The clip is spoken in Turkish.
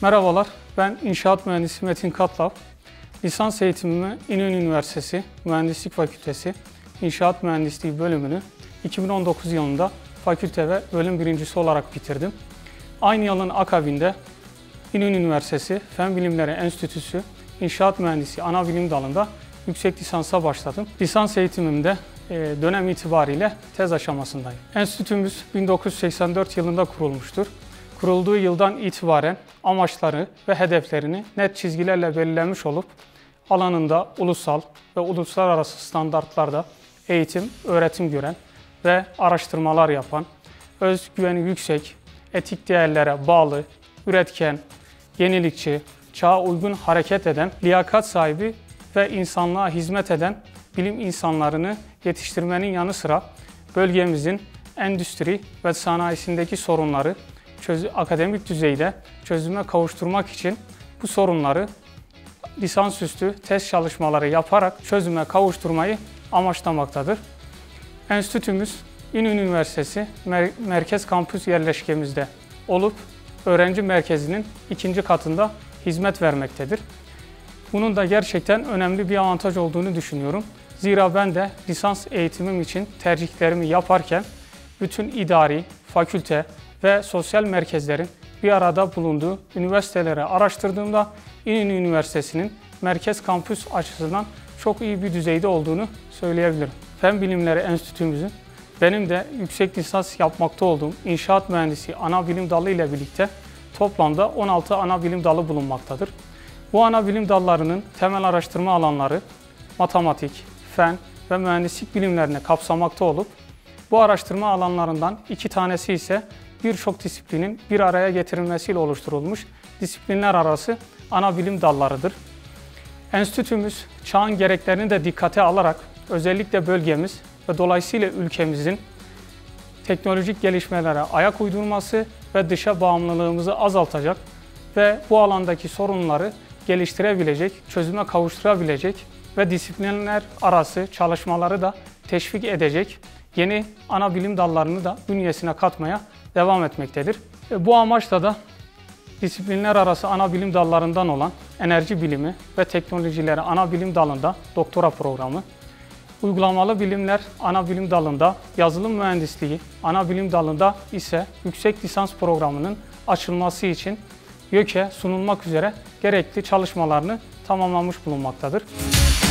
Merhabalar, ben İnşaat Mühendisi Metin Katlav. Lisans eğitimimi İnönü Üniversitesi Mühendislik Fakültesi İnşaat Mühendisliği bölümünü 2019 yılında fakülte ve bölüm birincisi olarak bitirdim. Aynı yılın akabinde İnönü Üniversitesi Fen Bilimleri Enstitüsü İnşaat Mühendisliği Anabilim Dalı'nda yüksek lisansa başladım. Lisans eğitimimde dönem itibariyle tez aşamasındayım. Enstitümüz 1984 yılında kurulmuştur. Kurulduğu yıldan itibaren amaçları ve hedeflerini net çizgilerle belirlemiş olup alanında ulusal ve uluslararası standartlarda eğitim, öğretim gören ve araştırmalar yapan, özgüveni yüksek, etik değerlere bağlı, üretken, yenilikçi, çağa uygun hareket eden, liyakat sahibi ve insanlığa hizmet eden bilim insanlarını yetiştirmenin yanı sıra bölgemizin endüstri ve sanayisindeki sorunları akademik düzeyde çözüme kavuşturmak için bu sorunları lisansüstü test çalışmaları yaparak çözüme kavuşturmayı amaçlamaktadır. Enstitümüz İnönü Üniversitesi Merkez Kampüs yerleşkemizde olup öğrenci merkezinin 2. katında hizmet vermektedir. Bunun da gerçekten önemli bir avantaj olduğunu düşünüyorum. Zira ben de lisans eğitimim için tercihlerimi yaparken bütün idari, fakülte ve sosyal merkezlerin bir arada bulunduğu üniversiteleri araştırdığımda İnönü Üniversitesi'nin merkez kampüs açısından çok iyi bir düzeyde olduğunu söyleyebilirim. Fen Bilimleri Enstitümüzün benim de yüksek lisans yapmakta olduğum İnşaat Mühendisliği ana bilim dalı ile birlikte toplamda 16 ana bilim dalı bulunmaktadır. Bu ana bilim dallarının temel araştırma alanları matematik, fen ve mühendislik bilimlerini kapsamakta olup bu araştırma alanlarından 2 tanesi ise birçok disiplinin bir araya getirilmesiyle oluşturulmuş disiplinler arası ana bilim dallarıdır. Enstitümüz çağın gereklerini de dikkate alarak özellikle bölgemiz ve dolayısıyla ülkemizin teknolojik gelişmelere ayak uydurması ve dışa bağımlılığımızı azaltacak ve bu alandaki sorunları geliştirebilecek, çözüme kavuşturabilecek ve disiplinler arası çalışmaları da teşvik edecek yeni ana bilim dallarını da bünyesine katmaya devam etmektedir. Bu amaçla da disiplinler arası ana bilim dallarından olan enerji bilimi ve teknolojileri ana bilim dalında doktora programı, uygulamalı bilimler ana bilim dalında, yazılım mühendisliği ana bilim dalında ise yüksek lisans programının açılması için YÖK'e sunulmak üzere gerekli çalışmalarını tamamlamış bulunmaktadır.